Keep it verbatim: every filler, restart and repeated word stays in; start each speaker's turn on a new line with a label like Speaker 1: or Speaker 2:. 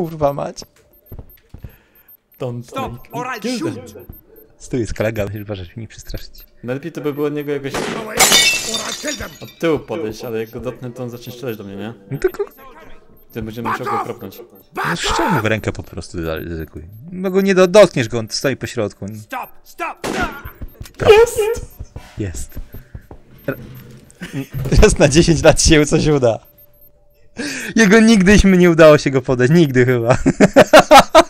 Speaker 1: kurwa mać.
Speaker 2: Don't
Speaker 3: Stop,
Speaker 2: make
Speaker 3: or
Speaker 2: me
Speaker 3: I'll
Speaker 2: kill
Speaker 3: shoot.
Speaker 2: them.
Speaker 1: Stój, jest kolega, musisz uważać, żeby nie przestraszyć.
Speaker 2: Najlepiej to by było od niego jakoś
Speaker 3: Go away, or I'll kill them.
Speaker 2: od tyłu podejść, ale jak go dotknę, to on zacznie strzelać do mnie, nie?
Speaker 1: No to kur...
Speaker 2: Ty będziemy musiał go kropnąć.
Speaker 1: No szczel mu w rękę po prostu, ryzykuj. No go nie do, dotkniesz go, on stoi po środku.
Speaker 3: Stop, stop.
Speaker 1: Jest! Jest. Raz na dziesięć lat się coś uda. Jego nigdyśmy nie udało się go podać, nigdy chyba.